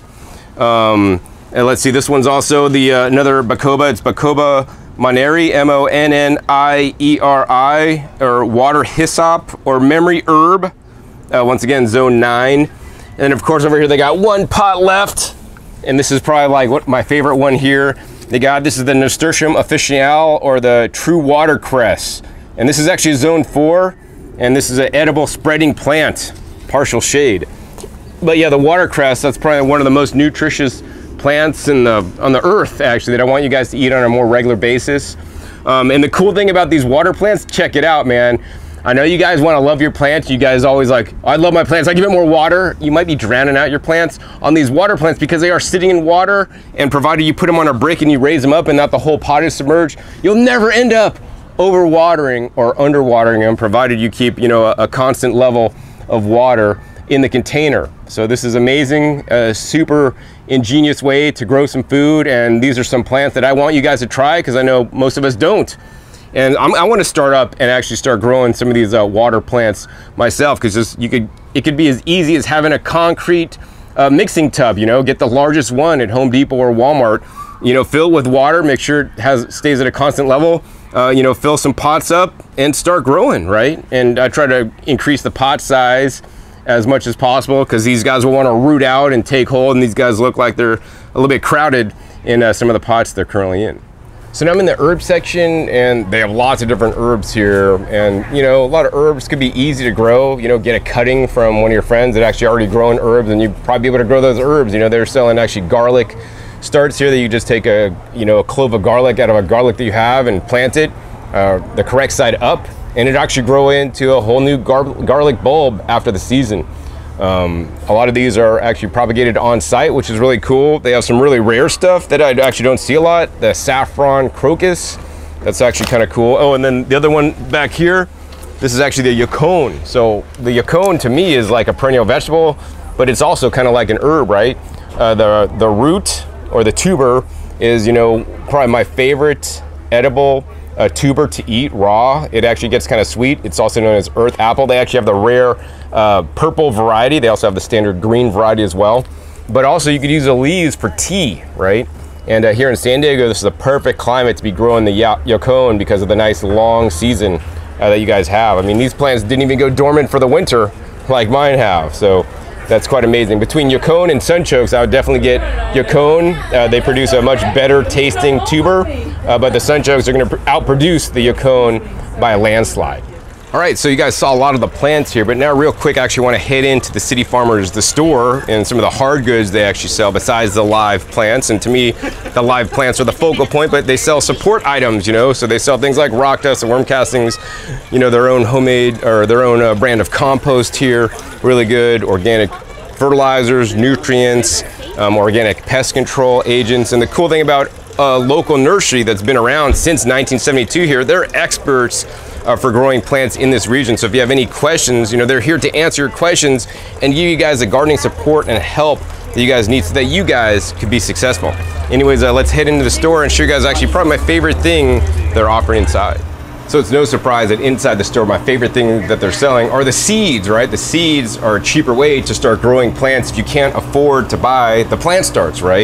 Um, and let's see, this one's also the uh, another Bacopa. It's Bacopa Monnieri, M O N N I E R I, or water hyssop, or memory herb. Uh, once again, zone nine. And of course, over here they got one pot left, and this is probably like what my favorite one here. They got, this is the Nasturtium officinale, or the true watercress. And this is actually zone four, and this is an edible spreading plant, partial shade. But yeah, the watercress, that's probably one of the most nutritious plants in the, on the earth, actually, that I want you guys to eat on a more regular basis. Um, and the cool thing about these water plants, check it out, man. I know you guys want to love your plants. You guys always like, oh, I love my plants. I give it more water. You might be drowning out your plants. On these water plants, because they are sitting in water, and provided you put them on a brick and you raise them up and not the whole pot is submerged, you'll never end up overwatering or underwatering them, provided you keep, you know, a, a constant level of water in the container. So this is amazing, a super ingenious way to grow some food. And these are some plants that I want you guys to try, because I know most of us don't. And I'm, I want to start up and actually start growing some of these uh, water plants myself, because just you could it could be as easy as having a concrete uh, mixing tub. You know, get the largest one at Home Depot or Walmart. You know, fill it with water, make sure it has stays at a constant level. Uh, you know, fill some pots up and start growing, right? And I try to increase the pot size as much as possible, because these guys will want to root out and take hold, and these guys look like they're a little bit crowded in uh, some of the pots they're currently in. So now I'm in the herb section, and they have lots of different herbs here. And you know, a lot of herbs could be easy to grow. You know, get a cutting from one of your friends that actually already growing herbs, and you'd probably be able to grow those herbs. You know, they're selling actually garlic starts here that you just take a, you know, a clove of garlic out of a garlic that you have and plant it uh, the correct side up, and it actually grow into a whole new gar garlic bulb after the season. Um, a lot of these are actually propagated on site, which is really cool. They have some really rare stuff that I actually don't see a lot. The saffron crocus, that's actually kind of cool. Oh, and then the other one back here, this is actually the yacon. So the yacon to me is like a perennial vegetable, but it's also kind of like an herb, right? Uh, the, the root or the tuber is, you know, probably my favorite edible uh, tuber to eat raw. It actually gets kind of sweet. It's also known as earth apple. They actually have the rare uh, purple variety. They also have the standard green variety as well. But also you could use the leaves for tea, right? And uh, here in San Diego, this is the perfect climate to be growing the yacon because of the nice long season uh, that you guys have. I mean, these plants didn't even go dormant for the winter like mine have. So that's quite amazing. Between yacon and sunchokes, I would definitely get yacon. Uh, they produce a much better tasting tuber, uh, but the sunchokes are going to outproduce the yacon by a landslide. All right, so you guys saw a lot of the plants here, but now real quick, I actually want to head into the City Farmers, the store, and some of the hard goods they actually sell besides the live plants. And to me, the live plants are the focal point, but they sell support items, you know, so they sell things like rock dust and worm castings, you know, their own homemade or their own uh, brand of compost here, really good organic fertilizers, nutrients, um, organic pest control agents. And the cool thing about a local nursery that's been around since nineteen seventy-two here, they're experts Uh, for growing plants in this region. So if you have any questions, you know, they're here to answer your questions and give you guys the gardening support and help that you guys need so that you guys could be successful. Anyways, uh, let's head into the store and show you guys actually probably my favorite thing they're offering inside. So it's no surprise that inside the store, my favorite thing that they're selling are the seeds, right? The seeds are a cheaper way to start growing plants if you can't afford to buy the plant starts, right?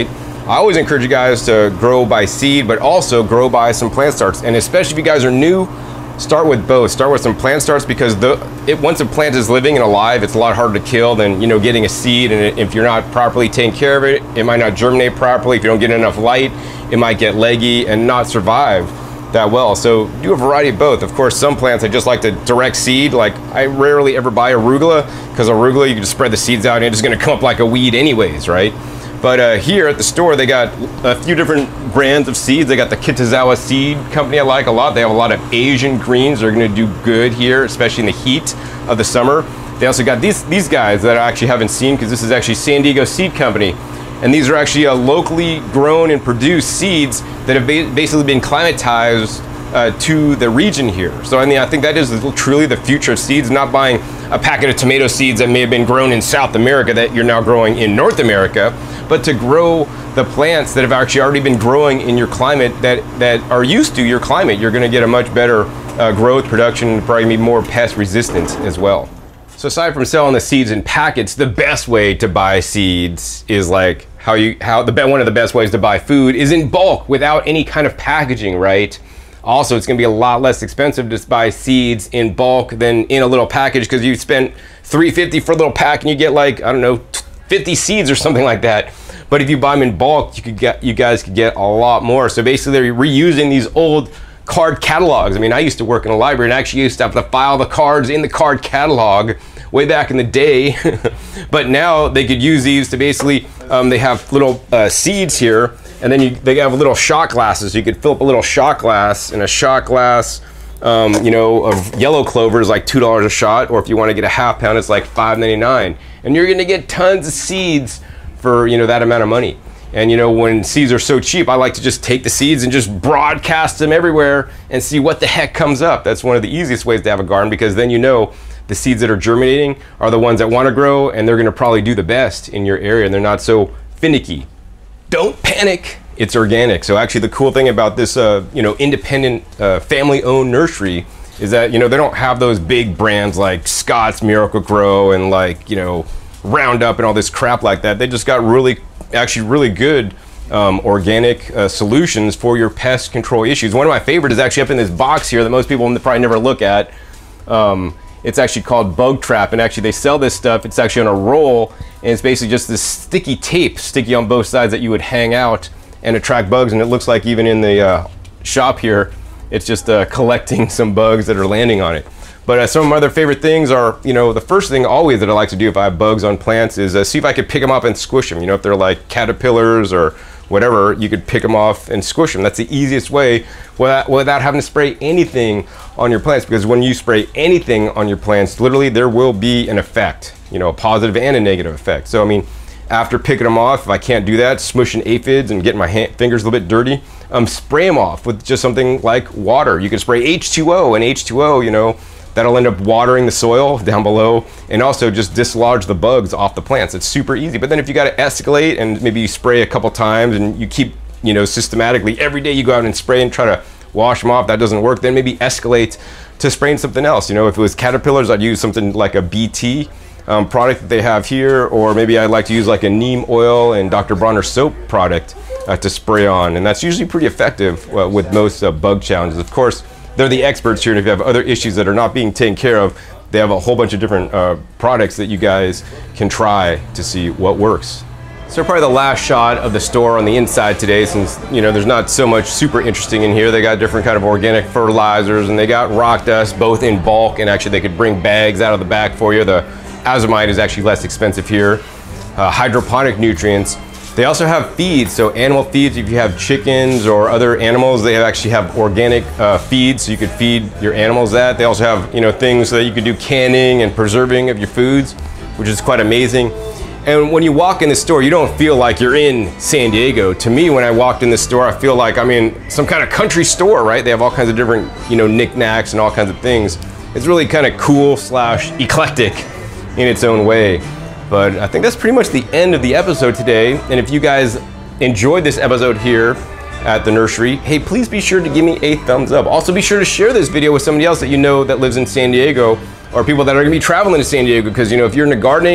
I always encourage you guys to grow by seed, but also grow by some plant starts. And especially if you guys are new, start with both. Start with some plant starts, because the it, once a plant is living and alive, it's a lot harder to kill than, you know, getting a seed. And if you're not properly taking care of it, it might not germinate properly. If you don't get enough light, it might get leggy and not survive that well. So do a variety of both. Of course, some plants I just like to direct seed. Like I rarely ever buy arugula, because arugula you can just spread the seeds out and it's just going to come up like a weed anyways, right? But uh, here at the store, they got a few different brands of seeds. They got the Kitazawa seed company I like a lot. They have a lot of Asian greens. They're gonna do good here, especially in the heat of the summer. They also got these, these guys that I actually haven't seen, because this is actually San Diego Seed Company. And these are actually uh, locally grown and produced seeds that have ba basically been climatized uh, to the region here. So I mean, I think that is truly the future of seeds, not buying a packet of tomato seeds that may have been grown in South America that you're now growing in North America, but to grow the plants that have actually already been growing in your climate, that, that are used to your climate. You're gonna get a much better uh, growth, production, probably be more pest resistant as well. So aside from selling the seeds in packets, the best way to buy seeds is like how you, how the one of the best ways to buy food is in bulk without any kind of packaging, right? Also, it's gonna be a lot less expensive to buy seeds in bulk than in a little package, because you spend three fifty for a little pack and you get like, I don't know, fifty seeds or something like that. But if you buy them in bulk, you could get, you guys could get a lot more. So basically they're reusing these old card catalogs. I mean, I used to work in a library and actually used to have to file the cards in the card catalog way back in the day. But now they could use these to basically, um, they have little uh, seeds here, and then you, they have little shot glasses. So you could fill up a little shot glass, and a shot glass, um, you know, of yellow clover is like two dollars a shot, or if you want to get a half pound, it's like five ninety-nine. And you're gonna get tons of seeds for, you know, that amount of money. And you know, when seeds are so cheap, I like to just take the seeds and just broadcast them everywhere and see what the heck comes up. That's one of the easiest ways to have a garden, because then you know the seeds that are germinating are the ones that want to grow, and they're gonna probably do the best in your area, and they're not so finicky. Don't panic, it's organic. So actually the cool thing about this, uh, you know, independent uh, family-owned nursery is that, you know, they don't have those big brands like Scott's Miracle-Gro and like, you know, Roundup and all this crap like that. They just got really, actually really good um, organic uh, solutions for your pest control issues. One of my favorite is actually up in this box here that most people probably never look at. Um, it's actually called Bug Trap, and actually they sell this stuff. It's actually on a roll, and it's basically just this sticky tape, sticky on both sides, that you would hang out and attract bugs. And it looks like even in the uh, shop here, it's just uh, collecting some bugs that are landing on it. But uh, some of my other favorite things are, you know, the first thing always that I like to do if I have bugs on plants is uh, see if I could pick them up and squish them. You know, if they're like caterpillars or whatever, you could pick them off and squish them. That's the easiest way without, without having to spray anything on your plants, because when you spray anything on your plants, literally there will be an effect, you know, a positive and a negative effect. So I mean, after picking them off, if I can't do that, smushing aphids and getting my hand, fingers a little bit dirty, um, spray them off with just something like water. You can spray H two O, and H two O, you know, that'll end up watering the soil down below, and also just dislodge the bugs off the plants. It's super easy. But then if you got to escalate and maybe you spray a couple times and you keep, you know, systematically every day you go out and spray and try to wash them off, that doesn't work, then maybe escalate to spraying something else. You know, if it was caterpillars, I'd use something like a B T um, product that they have here, or maybe I'd like to use like a neem oil and Doctor Bronner soap product uh, to spray on, and that's usually pretty effective uh, with most uh, bug challenges. Of course, they're the experts here, and if you have other issues that are not being taken care of, they have a whole bunch of different uh, products that you guys can try to see what works. So probably the last shot of the store on the inside today, since, you know, there's not so much super interesting in here. They got different kind of organic fertilizers, and they got rock dust, both in bulk, and actually they could bring bags out of the back for you. The azomite is actually less expensive here. Uh, hydroponic nutrients. They also have feeds, so animal feeds. If you have chickens or other animals, they actually have organic uh, feeds, so you could feed your animals that. They also have, you know, things so that you could do canning and preserving of your foods, which is quite amazing. And when you walk in the store, you don't feel like you're in San Diego. To me, when I walked in the store, I feel like I'm in some kind of country store, right? They have all kinds of different, you know, knickknacks and all kinds of things. It's really kind of cool slash eclectic in its own way. But I think that's pretty much the end of the episode today. And if you guys enjoyed this episode here at the nursery, hey, please be sure to give me a thumbs up. Also be sure to share this video with somebody else that you know that lives in San Diego, or people that are gonna be traveling to San Diego, because, you know, if you're into gardening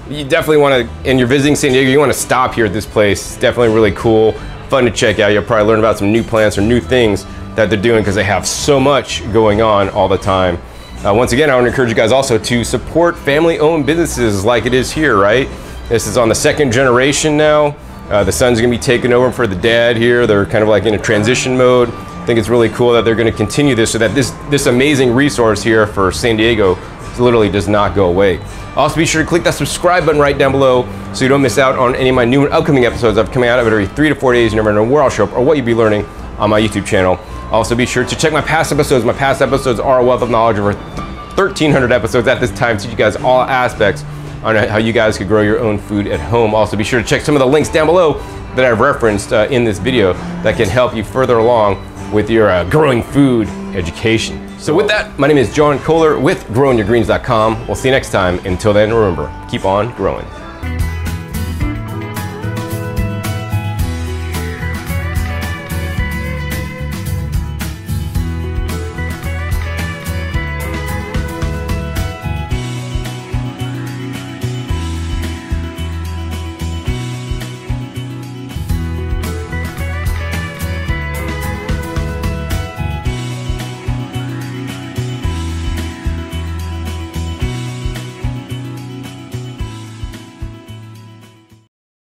you definitely want to, and you're visiting San Diego, you want to stop here at this place. It's definitely really cool, fun to check out. You'll probably learn about some new plants or new things that they're doing because they have so much going on all the time. Uh, once again, I want to encourage you guys also to support family-owned businesses like it is here, right? This is on the second generation now. Uh, the son's going to be taking over for the dad here. They're kind of like in a transition mode. I think it's really cool that they're going to continue this so that this, this amazing resource here for San Diego literally does not go away. Also, be sure to click that subscribe button right down below so you don't miss out on any of my new and upcoming episodes. I'm coming out of it every three to four days. You never know where I'll show up or what you'll be learning on my YouTube channel. Also, be sure to check my past episodes. My past episodes are a wealth of knowledge, over thirteen hundred episodes at this time, teach you guys all aspects on how you guys could grow your own food at home. Also, be sure to check some of the links down below that I've referenced uh, in this video that can help you further along with your uh, growing food education. So with that, my name is John Kohler with growing your greens dot com. We'll see you next time. Until then, remember, keep on growing.